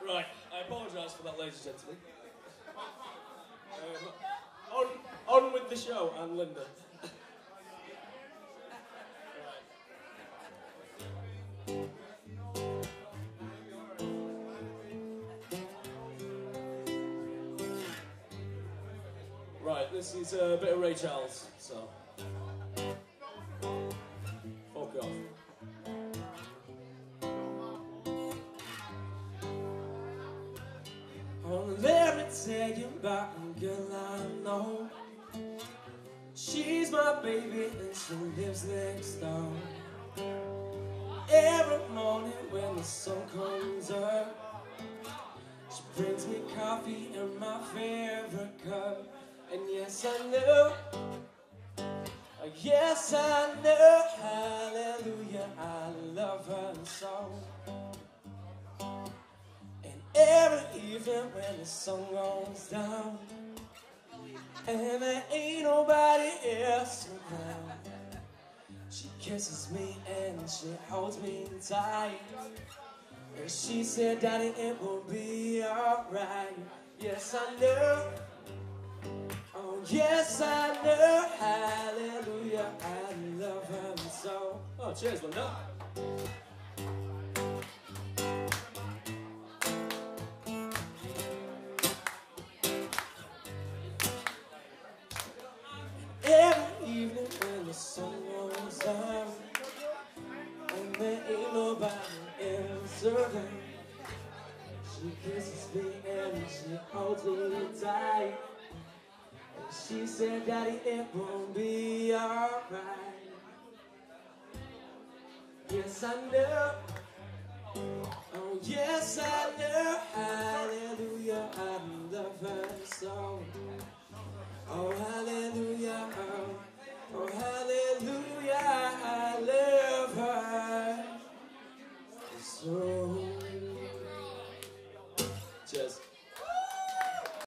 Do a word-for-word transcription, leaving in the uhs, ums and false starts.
Right, I apologise for that, ladies and gentlemen. Um, on, on with the show, and Linda. Right, this is a bit of Ray Charles, so fuck off. Oh, let me tell you about a girl I know. She's my baby and she lives next door. Every morning when the sun comes up, she brings me coffee in my favorite cup. And yes, I know, oh, yes, I know, hallelujah, I love her so. And every evening when the sun goes down, and there ain't nobody else around, she kisses me and she holds me tight. And she said, Daddy, it will be alright. Yes, I know. Oh, yes, I know. Hallelujah. I love her so. Oh, cheers, Linda. Every evening when the sun goes down, and there ain't nobody else around, she kisses me and she holds me tight. And she said, Daddy, it won't be alright. Yes, I know. Oh, yes, I know. Hallelujah, I love her so. Oh, hallelujah, oh, oh, hallelujah, I love her so.